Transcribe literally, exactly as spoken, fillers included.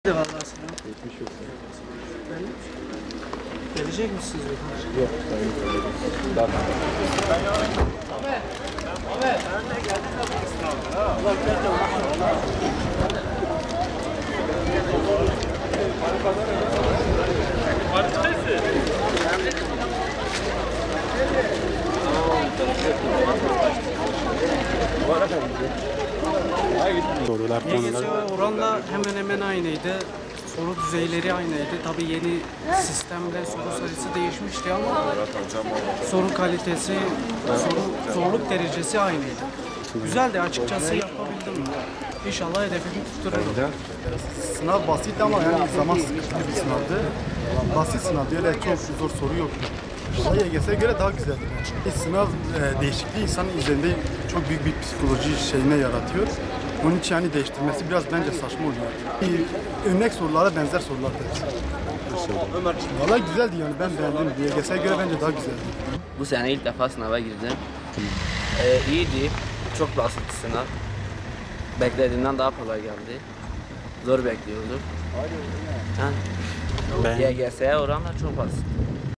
Vallahi selam. Geçmiş olsun. Gelecek misiniz? Yok, sayın Daha Sorular, Y G S konular. oranla hemen hemen aynıydı. Soru düzeyleri aynıydı. Tabii yeni sistemde soru sayısı değişmişti ama soru kalitesi, soru zorluk derecesi aynıydı. Güzeldi, açıkçası yapabildim. İnşallah hedefimi tuttururum. Sınav basit ama yani zaman sıkıntılı bir sınavdı. Basit sınavdı, öyle çok zor soru yoktu. Ama Y G S'ye göre daha güzeldi. Bir sınav e, değişikliği insanın üzerinde çok büyük bir psikoloji şeyine yaratıyor. Onun için yani değiştirmesi biraz bence saçma oluyor. Bir örnek sorulara benzer sorular da. Valla güzeldi yani, ben beğendim. Y G S'ye göre bence daha güzeldi. Bu sene ilk defa sınava girdim. Ee, iyiydi. Çok basit sınav. Beklediğimden daha kolay geldi. Zor bekliyorduk. Yani, Y G S'ye oranla çok basit.